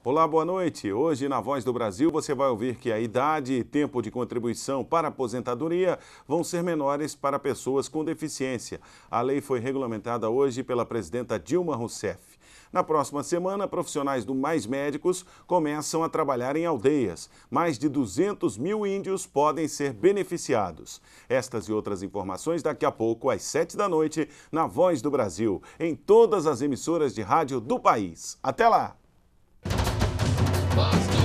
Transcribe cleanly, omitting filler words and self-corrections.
Olá, boa noite. Hoje, na Voz do Brasil, você vai ouvir que a idade e tempo de contribuição para a aposentadoria vão ser menores para pessoas com deficiência. A lei foi regulamentada hoje pela presidenta Dilma Rousseff. Na próxima semana, profissionais do Mais Médicos começam a trabalhar em aldeias. Mais de 200 mil índios podem ser beneficiados. Estas e outras informações daqui a pouco, às 7 da noite, na Voz do Brasil, em todas as emissoras de rádio do país. Até lá!